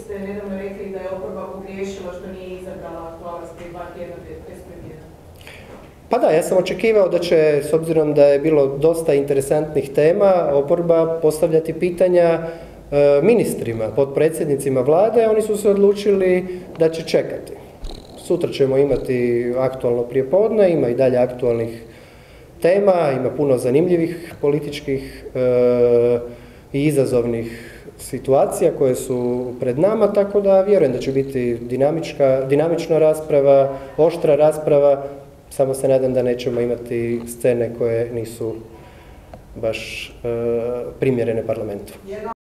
ste nedavno rekli da je oporba pogriješila što nije izabrala aktualac prije 2 tjedna bez premijera. Pa da, ja sam očekivao da će, s obzirom da je bilo dosta interesantnih tema, oporba postavljati pitanja ministrima, potpredsjednicima vlade, oni su se odlučili da će čekati. Sutra ćemo imati aktualno prijepodne, ima i dalje aktualnih tema, ima puno zanimljivih političkih i izazovnih situacija koje su pred nama, tako da vjerujem da će biti dinamična rasprava, oštra rasprava, samo se nadam da nećemo imati scene koje nisu baš primjerene parlamentu. Jedna